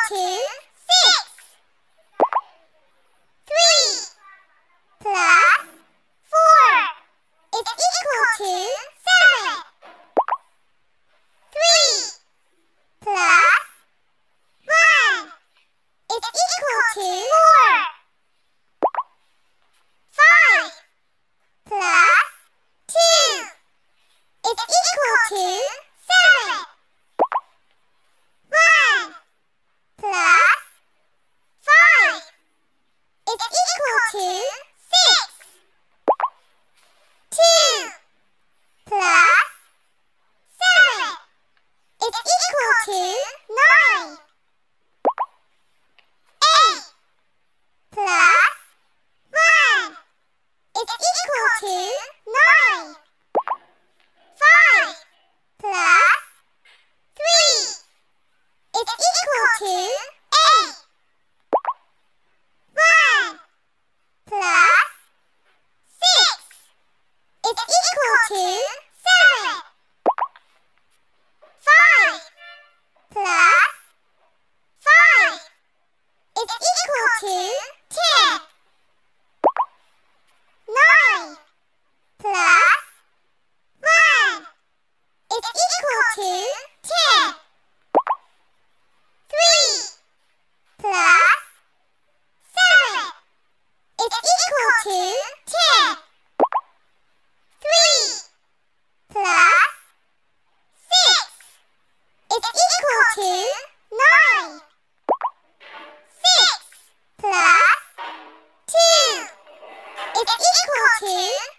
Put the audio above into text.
to 6. 3 plus 4 is equal to 7. 3 plus 1 is equal to 4. 5 plus 2 is equal to 7. 1 plus 5 is equal to 6. 2 plus 7 is equal to 9. 8 plus 1 is equal to 9. 5 plus 3 is equal to 8. 1 plus 6 is equal to 7. 5 plus 5 is equal to 10. 9 plus 1 is equal to 10. 3 plus 7 is equal to 10. 3 plus 6 is equal to 9. 6 plus 2 is equal to